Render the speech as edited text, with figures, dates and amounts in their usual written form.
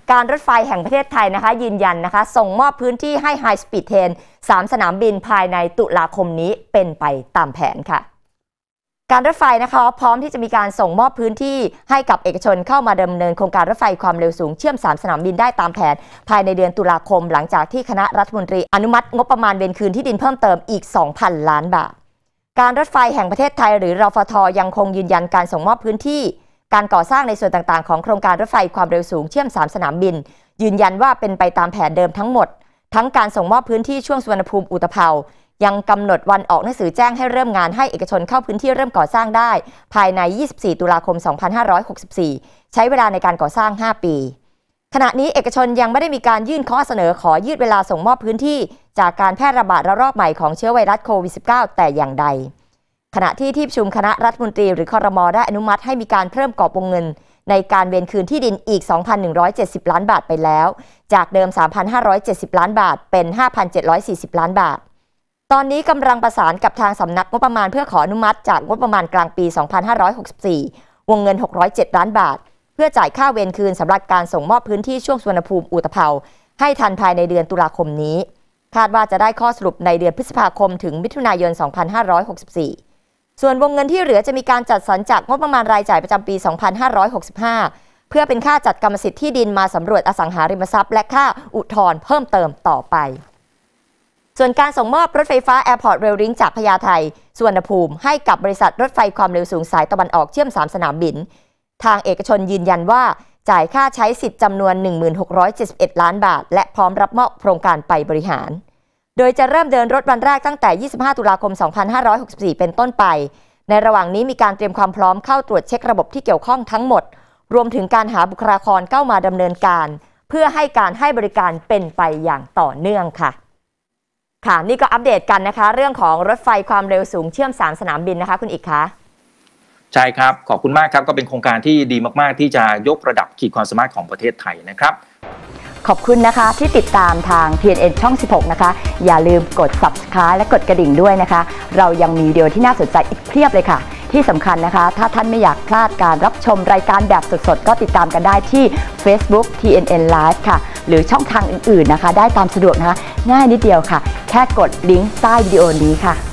การรถไฟแห่งประเทศไทยนะคะยืนยันนะคะส่งมอบพื้นที่ให้ High Speed Train 3 สนามบินภายในตุลาคมนี้เป็นไปตามแผนค่ะการรถไฟนะคะพร้อมที่จะมีการส่งมอบพื้นที่ให้กับเอกชนเข้ามาดำเนินโครงการรถไฟความเร็วสูงเชื่อม3 สนามบินได้ตามแผนภายในเดือนตุลาคมหลังจากที่คณะรัฐมนตรีอนุมัติงบประมาณเวรคืนที่ดินเพิ่มเติมอีก 2,000 ล้านบาทการรถไฟแห่งประเทศไทยหรือรฟท.ยังคงยืนยันการส่งมอบพื้นที่การก่อสร้างในส่วนต่างๆของโครงการรถไฟความเร็วสูงเชื่อม3 สนามบินยืนยันว่าเป็นไปตามแผนเดิมทั้งหมดทั้งการส่งมอบพื้นที่ช่วงสุวรรณภูมิอุตภาวยังกำหนดวันออกหนังสือแจ้งให้เริ่มงานให้เอกชนเข้าพื้นที่เริ่มก่อสร้างได้ภายใน 24 ตุลาคม 2564 ใช้เวลาในการก่อสร้าง 5 ปีขณะนี้เอกชนยังไม่ได้มีการยื่นข้อเสนอขอยืดเวลาส่งมอบพื้นที่จากการแพร่ระบาดระลอกใหม่ของเชื้อไวรัสโควิด -19 แต่อย่างใดขณะที่ประชุมคณะรัฐมนตรีหรือครม.ได้อนุมัติให้มีการเพิ่มกรอบวงเงินในการเวรคืนที่ดินอีก 2,170 ล้านบาทไปแล้วจากเดิม 3,570 ล้านบาทเป็น 5,740 ล้านบาทตอนนี้กำลังประสานกับทางสำนักงบประมาณเพื่อขออนุมัติจากงบประมาณกลางปี 2564 วงเงิน 607 ล้านบาทเพื่อจ่ายค่าเวรคืนสำหรับการส่งมอบพื้นที่ช่วงสุวรรณภูมิอุตภาวให้ทันภายในเดือนตุลาคมนี้คาดว่าจะได้ข้อสรุปในเดือนพฤษภาคมถึงมิถุนายน 2564 ส่วนวงเงินที่เหลือจะมีการจัดสรรจากงบประมาณรายจ่ายประจำปี 2565 เพื่อเป็นค่าจัดกรรมสิทธิ์ที่ดินมาสำรวจอสังหาริมทรัพย์และค่าอุทธรณ์เพิ่มเติมต่อไปส่วนการส่งมอบรถไฟฟ้า Airport Rail Link จากพญาไทสุวรรณภูมิให้กับบริษัทรถไฟความเร็วสูงสายตะวันออกเชื่อม3 สนามบินทางเอกชนยืนยันว่าจ่ายค่าใช้สิทธิ์จำนวน 1671 ล้านบาทและพร้อมรับมอบโครงการไปบริหารโดยจะเริ่มเดินรถวันแรกตั้งแต่ 25 ตุลาคม 2564 เป็นต้นไปในระหว่างนี้มีการเตรียมความพร้อมเข้าตรวจเช็คระบบที่เกี่ยวข้องทั้งหมดรวมถึงการหาบุคลากรเข้ามาดำเนินการเพื่อให้การให้บริการเป็นไปอย่างต่อเนื่องค่ะนี่ก็อัปเดตกันนะคะเรื่องของรถไฟความเร็วสูงเชื่อม3 สนามบินนะคะคุณอีกคะใช่ครับขอบคุณมากครับก็เป็นโครงการที่ดีมากๆที่จะยกระดับขีดความสามารถของประเทศไทยนะครับขอบคุณนะคะที่ติดตามทาง TNN ช่อง 16 นะคะอย่าลืมกด Subscribe และกดกระดิ่งด้วยนะคะเรายังมีวิดีโอที่น่าสนใจอีกเพียบเลยค่ะที่สำคัญนะคะถ้าท่านไม่อยากพลาดการรับชมรายการแบบสดๆก็ติดตามกันได้ที่ Facebook TNN Live ค่ะหรือช่องทางอื่นๆนะคะได้ตามสะดวกนะคะง่ายนิดเดียวค่ะแค่กดลิงก์ใต้วิดีโอนี้ค่ะ